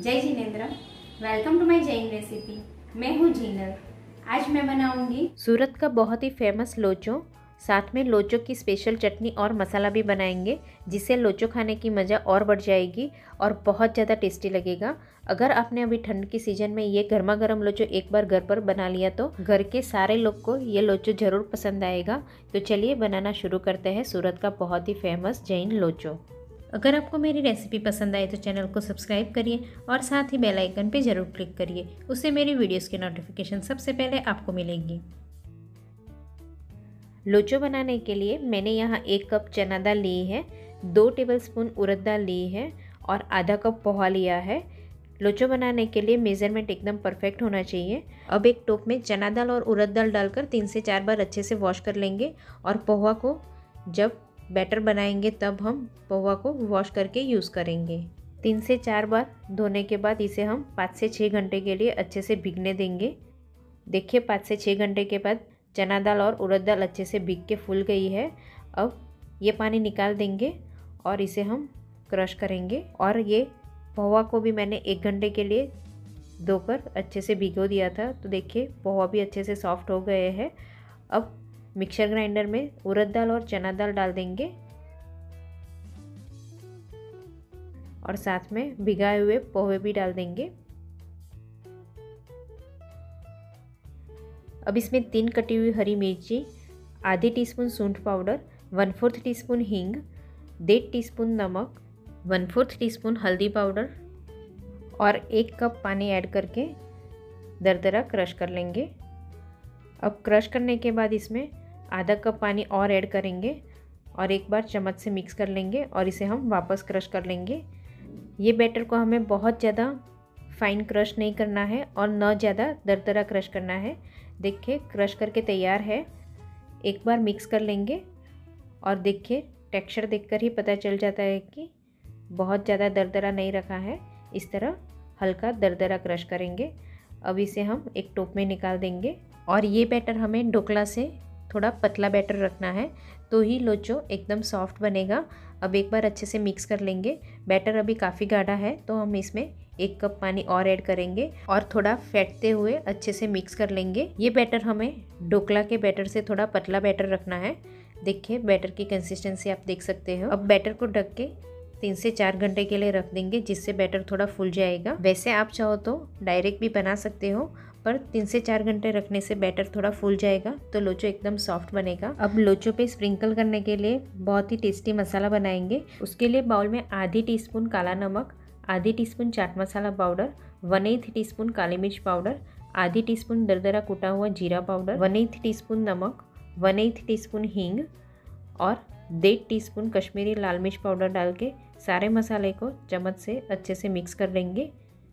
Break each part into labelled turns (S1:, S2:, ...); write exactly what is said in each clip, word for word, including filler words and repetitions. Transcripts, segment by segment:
S1: जय Jinendra. Welcome to my Jain recipe. मैं हूँ जीनल। आज मैं बनाऊंगी
S2: सूरत का बहुत ही फेमस लोचो। साथ में लोचो की स्पेशल चटनी और मसाला भी बनाएंगे, जिससे लोचो खाने की मज़ा और बढ़ जाएगी और बहुत ज़्यादा टेस्टी लगेगा। अगर आपने अभी ठंड की सीज़न में ये गर्मा गर्म लोचो एक बार घर पर बना लिया तो घर के सारे लोग को ये लोचो ज़रूर पसंद आएगा। तो चलिए बनाना शुरू करते हैं सूरत का बहुत ही फेमस जैन लोचो। अगर आपको मेरी रेसिपी पसंद आए तो चैनल को सब्सक्राइब करिए और साथ ही बेल आइकन पे ज़रूर क्लिक करिए, उससे मेरी वीडियोस की नोटिफिकेशन सबसे पहले आपको मिलेंगी। लोचो बनाने के लिए मैंने यहाँ एक कप चना दाल ली है, दो टेबलस्पून उड़द दाल ली है और आधा कप पोहा लिया है। लोचो बनाने के लिए मेज़रमेंट एकदम परफेक्ट होना चाहिए। अब एक टोप में चना दाल और उड़द दाल डालकर तीन से चार बार अच्छे से वॉश कर लेंगे और पोहा को जब बैटर बनाएंगे तब हम पोहा को वॉश करके यूज़ करेंगे। तीन से चार बार धोने के बाद इसे हम पाँच से छः घंटे के लिए अच्छे से भीगने देंगे। देखिए पाँच से छः घंटे के बाद चना दाल और उड़द दाल अच्छे से भीग के फूल गई है। अब ये पानी निकाल देंगे और इसे हम क्रश करेंगे। और ये पोहा को भी मैंने एक घंटे के लिए धोकर अच्छे से भिगो दिया था, तो देखिए पोहा भी अच्छे से सॉफ्ट हो गए हैं। अब मिक्सर ग्राइंडर में उड़द दाल और चना दाल डाल देंगे और साथ में भिगाए हुए पोहे भी डाल देंगे। अब इसमें तीन कटी हुई हरी मिर्ची, आधी टीस्पून सूंठ पाउडर, वन फोर्थ टीस्पून हींग, डेढ़ टीस्पून नमक, वन फोर्थ टीस्पून हल्दी पाउडर और एक कप पानी ऐड करके दरदरा क्रश कर लेंगे। अब क्रश करने के बाद इसमें आधा कप पानी और ऐड करेंगे और एक बार चम्मच से मिक्स कर लेंगे और इसे हम वापस क्रश कर लेंगे। ये बैटर को हमें बहुत ज़्यादा फाइन क्रश नहीं करना है और न ज़्यादा दरदरा क्रश करना है। देखिए क्रश करके तैयार है। एक बार मिक्स कर लेंगे और देखिए टेक्सचर देखकर ही पता चल जाता है कि बहुत ज़्यादा दरदरा नहीं रखा है। इस तरह हल्का दरदरा क्रश करेंगे। अब इसे हम एक टोप में निकाल देंगे और ये बैटर हमें ढोकला से थोड़ा पतला बैटर रखना है, तो ही लोचो एकदम सॉफ्ट बनेगा। अब एक बार अच्छे से मिक्स कर लेंगे। बैटर अभी काफ़ी गाढ़ा है तो हम इसमें एक कप पानी और ऐड करेंगे और थोड़ा फेंटते हुए अच्छे से मिक्स कर लेंगे। ये बैटर हमें ढोकला के बैटर से थोड़ा पतला बैटर रखना है। देखिए बैटर की कंसिस्टेंसी आप देख सकते हो। अब बैटर को ढक के तीन से चार घंटे के लिए रख देंगे, जिससे बैटर थोड़ा फूल जाएगा। वैसे आप चाहो तो डायरेक्ट भी बना सकते हो, पर तीन से चार घंटे रखने से बैटर थोड़ा फूल जाएगा तो लोचो एकदम सॉफ्ट बनेगा। अब लोचो पे स्प्रिंकल करने के लिए बहुत ही टेस्टी मसाला बनाएंगे। उसके लिए बाउल में आधी टीस्पून काला नमक, आधी teaspoon chaat masala powder, one eighth teaspoon काली मिर्च पाउडर, आधी टीस्पून दरदरा कुटा हुआ जीरा पाउडर, वन एथ टीस्पून नमक, वन एथ टीस्पून हींग और डेढ़ टीस्पून कश्मीरी लाल मिर्च पाउडर डाल के सारे मसाले को चम्मच से अच्छे से मिक्स कर लेंगे।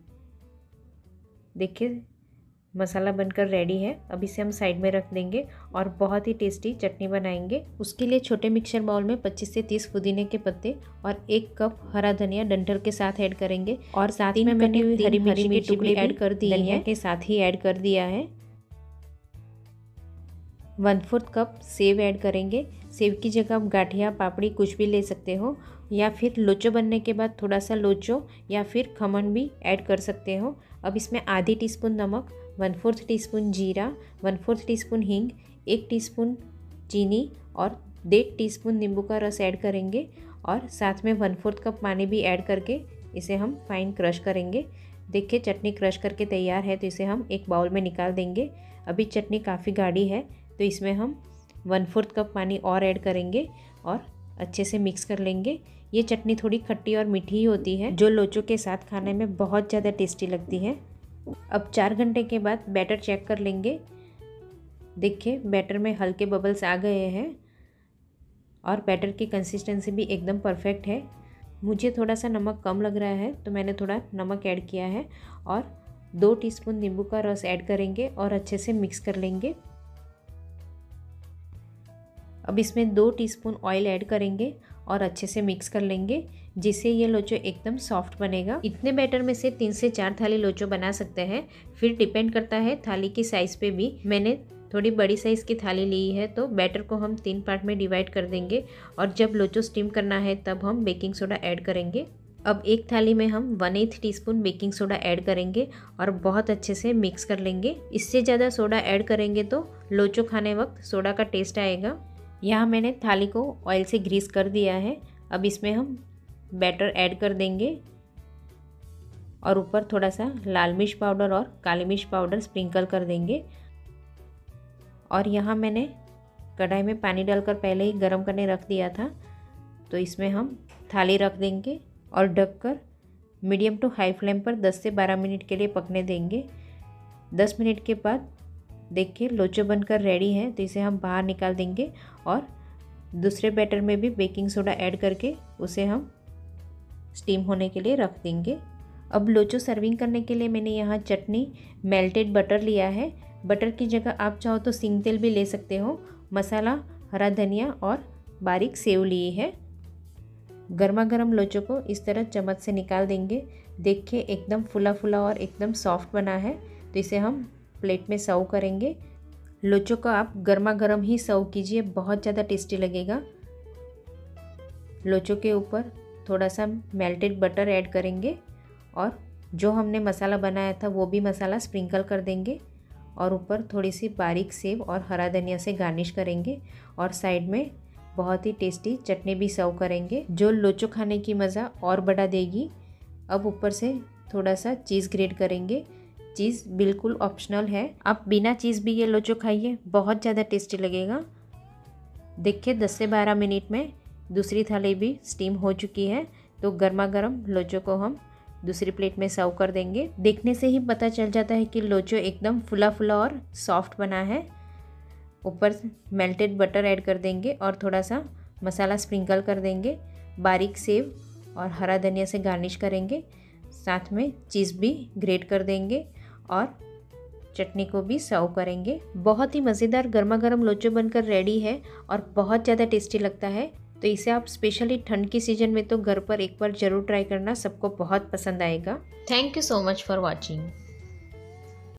S2: देखिए मसाला बनकर रेडी है। अब इसे हम साइड में रख देंगे और बहुत ही टेस्टी चटनी बनाएंगे। उसके लिए छोटे मिक्सर बाउल में पच्चीस से तीस पुदीने के पत्ते और एक कप हरा धनिया डंठल के साथ ऐड करेंगे और साथ में मैंने हरी हरी मिर्ची के टुकड़े ऐड कर दिए, धनिया के साथ ही ऐड कर दिया है। One fourth cup sev add करेंगे। सेव की जगह आप गाठिया पापड़ी कुछ भी ले सकते हो, या फिर लोचो बनने के बाद थोड़ा सा लोचो या फिर खमन भी ऐड कर सकते हो। अब इसमें आधी टीस्पून नमक, वन फोर्थ टीस्पून जीरा, वन फोर्थ टीस्पून हींग, एक टीस्पून चीनी और डेढ़ टीस्पून नींबू का रस ऐड करेंगे और साथ में वन फोर्थ कप पानी भी ऐड करके इसे हम फाइन क्रश करेंगे। देखिए चटनी क्रश करके तैयार है, तो इसे हम एक बाउल में निकाल देंगे। अभी चटनी काफ़ी गाढ़ी है तो इसमें हम वन फोर्थ कप पानी और ऐड करेंगे और अच्छे से मिक्स कर लेंगे। ये चटनी थोड़ी खट्टी और मीठी ही होती है, जो लोचो के साथ खाने में बहुत ज़्यादा टेस्टी लगती है। अब चार घंटे के बाद बैटर चेक कर लेंगे। देखिए बैटर में हल्के बबल्स आ गए हैं और बैटर की कंसिस्टेंसी भी एकदम परफेक्ट है। मुझे थोड़ा सा नमक कम लग रहा है तो मैंने थोड़ा नमक ऐड किया है और दो टीस्पून नींबू का रस ऐड करेंगे और अच्छे से मिक्स कर लेंगे। अब इसमें दो टीस्पून ऑयल ऐड करेंगे और अच्छे से मिक्स कर लेंगे, जिससे ये लोचो एकदम सॉफ्ट बनेगा। इतने बैटर में से तीन से चार थाली लोचो बना सकते हैं, फिर डिपेंड करता है थाली की साइज़ पे भी। मैंने थोड़ी बड़ी साइज़ की थाली ली है तो बैटर को हम तीन पार्ट में डिवाइड कर देंगे और जब लोचो स्टीम करना है तब हम बेकिंग सोडा ऐड करेंगे। अब एक थाली में हम one eighth teaspoon baking soda add करेंगे और बहुत अच्छे से मिक्स कर लेंगे। इससे ज़्यादा सोडा ऐड करेंगे तो लोचो खाने वक्त सोडा का टेस्ट आएगा। यहाँ मैंने थाली को ऑयल से ग्रीस कर दिया है। अब इसमें हम बैटर ऐड कर देंगे और ऊपर थोड़ा सा लाल मिर्च पाउडर और काली मिर्च पाउडर स्प्रिंकल कर देंगे। और यहाँ मैंने कढ़ाई में पानी डालकर पहले ही गर्म करने रख दिया था, तो इसमें हम थाली रख देंगे और ढककर मीडियम टू हाई फ्लेम पर दस से बारह मिनट के लिए पकने देंगे। दस मिनट के बाद देखिए लोचो बनकर रेडी है, तो इसे हम बाहर निकाल देंगे और दूसरे बैटर में भी बेकिंग सोडा ऐड करके उसे हम स्टीम होने के लिए रख देंगे। अब लोचो सर्विंग करने के लिए मैंने यहाँ चटनी मेल्टेड बटर लिया है। बटर की जगह आप चाहो तो सिंग तेल भी ले सकते हो। मसाला, हरा धनिया और बारीक सेव लिए है। गर्मा गर्म लोचो को इस तरह चम्मच से निकाल देंगे। देखिए एकदम फुला फुला और एकदम सॉफ्ट बना है, तो इसे हम प्लेट में सर्व करेंगे। लोचो को आप गर्मा गर्म ही सर्व कीजिए, बहुत ज़्यादा टेस्टी लगेगा। लोचो के ऊपर थोड़ा सा मेल्टेड बटर ऐड करेंगे और जो हमने मसाला बनाया था वो भी मसाला स्प्रिंकल कर देंगे और ऊपर थोड़ी सी बारीक सेव और हरा धनिया से गार्निश करेंगे और साइड में बहुत ही टेस्टी चटनी भी सर्व करेंगे, जो लोचो खाने की मज़ा और बढ़ा देगी। अब ऊपर से थोड़ा सा चीज़ ग्रेट करेंगे। चीज़ बिल्कुल ऑप्शनल है, आप बिना चीज़ भी ये लोचो खाइए, बहुत ज़्यादा टेस्टी लगेगा। देखिए दस से बारह मिनट में दूसरी थाली भी स्टीम हो चुकी है, तो गर्मा गर्म लोचो को हम दूसरी प्लेट में सर्व कर देंगे। देखने से ही पता चल जाता है कि लोचो एकदम फुला फुला और सॉफ्ट बना है। ऊपर मेल्टेड बटर ऐड कर देंगे और थोड़ा सा मसाला स्प्रिंकल कर देंगे। बारीक सेव और हरा धनिया से गार्निश करेंगे, साथ में चीज़ भी ग्रेट कर देंगे और चटनी को भी सर्व करेंगे। बहुत ही मज़ेदार गर्मा गर्म लोचो बनकर रेडी है और बहुत ज़्यादा टेस्टी लगता है, तो इसे आप स्पेशली ठंड के सीजन में तो घर पर एक बार ज़रूर ट्राई करना, सबको बहुत पसंद आएगा।
S3: Thank you so much for watching.